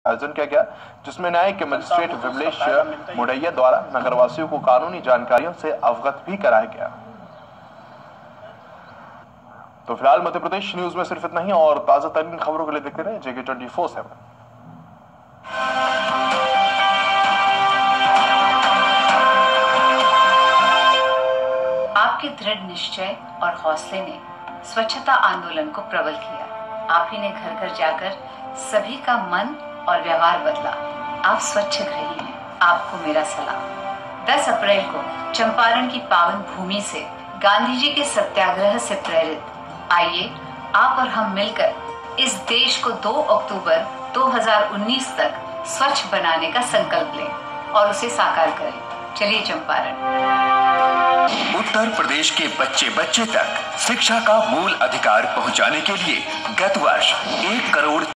आयोजन किया गया, जिसमें न्यायिक मजिस्ट्रेट विमलेश मुडैया द्वारा नगरवासियों को कानूनी जानकारियों से अवगत भी कराया गया। तो फिलहाल मध्य प्रदेश न्यूज में सिर्फ इतना ही, और ताजा तरीन खबरों के लिए देखते रहे JK 24/7। आपके दृढ़ निश्चय और हौसले ने स्वच्छता आंदोलन को प्रबल किया। आप ही ने घर घर जाकर सभी का मन और व्यवहार बदला। आप स्वच्छग्रही हैं, आपको मेरा सलाम। 10 अप्रैल को चंपारण की पावन भूमि से गांधी जी के सत्याग्रह से प्रेरित आइए आप और हम मिलकर इस देश को 2 अक्टूबर 2019 तक स्वच्छ बनाने का संकल्प लें और उसे साकार करें। चलिए चंपारण। उत्तर प्रदेश के बच्चे बच्चे तक शिक्षा का मूल अधिकार पहुंचाने के लिए गत वर्ष 1 करोड़